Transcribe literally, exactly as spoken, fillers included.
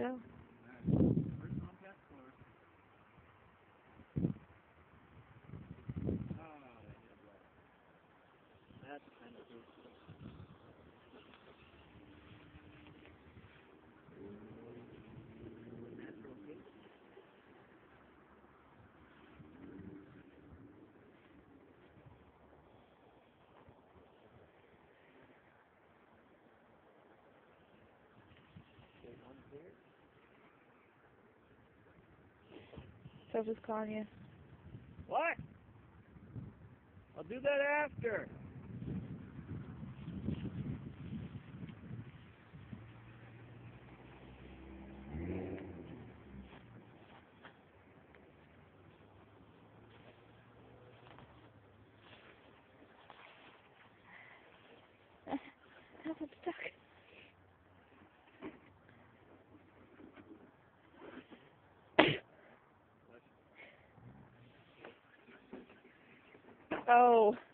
go. That's kind of good. Sophie's calling you. What? I'll do that after. I'm stuck. Oh.